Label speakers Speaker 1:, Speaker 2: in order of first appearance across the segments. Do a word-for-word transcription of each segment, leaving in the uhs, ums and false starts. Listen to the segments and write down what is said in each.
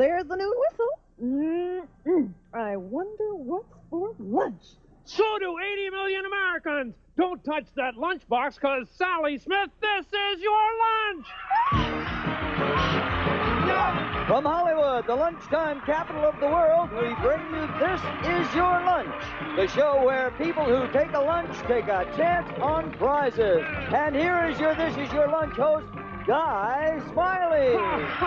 Speaker 1: there's the noon whistle. Mm-mm. I wonder what's for lunch.
Speaker 2: So do eighty million Americans. Don't touch that lunchbox, because Sally Smith, this is your lunch.
Speaker 3: From Hollywood, the lunchtime capital of the world, we bring you This Is Your Lunch, the show where people who take a lunch take a chance on prizes. And here is your This Is Your Lunch host, Guy Smiley.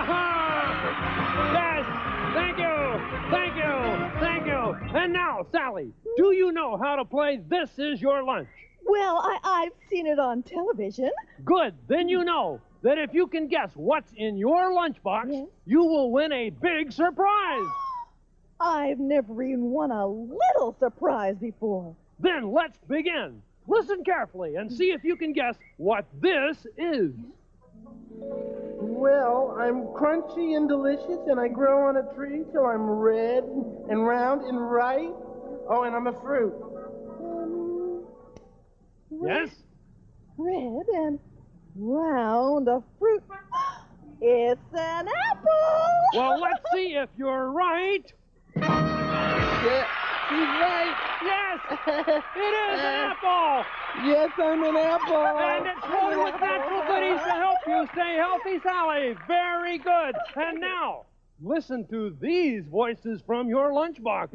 Speaker 2: Yes, thank you, thank you, thank you. And now, Sally, do you know how to play This Is Your Lunch?
Speaker 1: Well, I, I've seen it on television.
Speaker 2: Good, then you know that if you can guess what's in your lunchbox,
Speaker 1: Yes.
Speaker 2: you will win a big surprise.
Speaker 1: I've never even won a little surprise before.
Speaker 2: Then let's begin. Listen carefully and see if you can guess what this is.
Speaker 4: Well, I'm crunchy and delicious, and I grow on a tree till I'm red and round and ripe. Oh, and I'm a fruit.
Speaker 1: Um,
Speaker 2: Yes?
Speaker 1: red and round, a fruit. It's an apple.
Speaker 2: Well, let's see if you're right.
Speaker 4: Yeah, she's right.
Speaker 2: Yes, it is an apple.
Speaker 4: Yes, I'm an apple.
Speaker 2: And it's loaded with natural goodies to help you stay healthy, Sally. Very good. And now, listen to these voices from your lunchbox.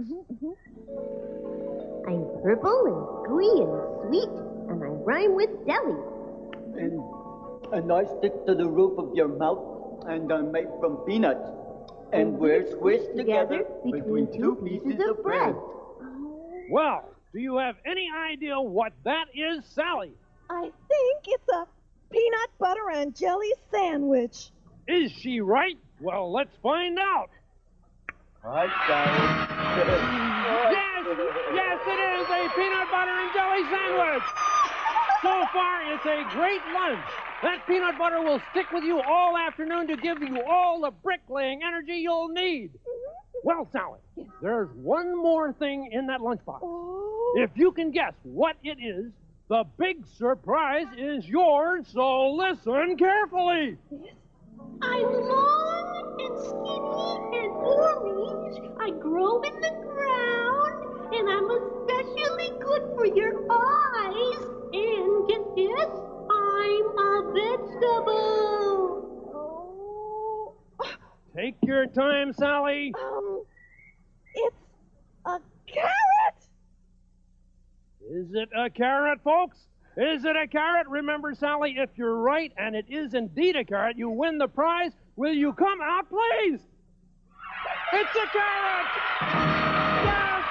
Speaker 5: I'm purple and gooey and sweet, and I rhyme with deli.
Speaker 3: And, and I stick to the roof of your mouth, and I'm made from peanuts. And we're squished together between two pieces of bread.
Speaker 2: Well, do you have any idea what that is, Sally?
Speaker 1: I think it's a peanut butter and jelly sandwich.
Speaker 2: Is she right? Well, let's find out.
Speaker 3: Hi, Sally.
Speaker 2: Yes, yes, it is a peanut butter and jelly sandwich. So far, it's a great lunch. That peanut butter will stick with you all afternoon to give you all the bricklaying energy you'll need. Well, Sally, there's one more thing in that lunchbox.
Speaker 1: Oh.
Speaker 2: If you can guess what it is, the big surprise is yours, so listen carefully.
Speaker 5: I'm long and skinny and orange. I grow in the ground, and I'm especially good for your eyes. And get this, I'm a vegetable.
Speaker 1: Oh.
Speaker 2: Take your time, Sally.
Speaker 1: Um, it's a carrot.
Speaker 2: Is it a carrot, folks? Is it a carrot? Remember, Sally, if you're right and it is indeed a carrot, you win the prize. Will you come out, please? It's a carrot! Yes!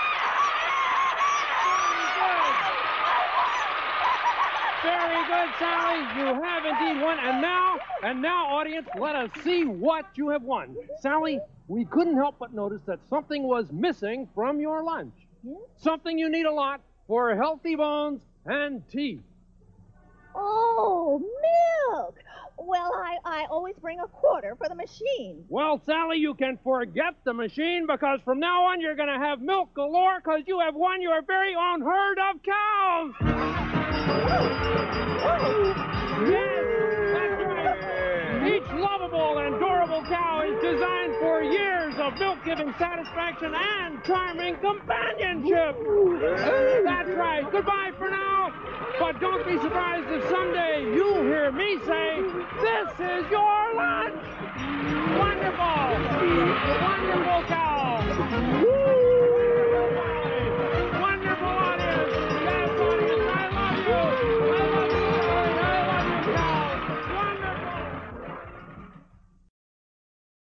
Speaker 2: Very good. Very good, Sally. You have indeed won. And now, and now, audience, let us see what you have won. Sally, we couldn't help but notice that something was missing from your lunch. Something you need a lot for healthy bones and teeth.
Speaker 1: Oh, milk. Well, I, I always bring a quarter for the machine.
Speaker 2: Well, Sally, you can forget the machine, because from now on you're going to have milk galore, because you have won your very own herd of cows. Yes, that's right. Each lovable and adorable cow is designed for years of milk-giving satisfaction and charming companionship. That's right. Goodbye for now. But don't be surprised if someday you hear me say, "This is your lunch." Wonderful. Wonderful.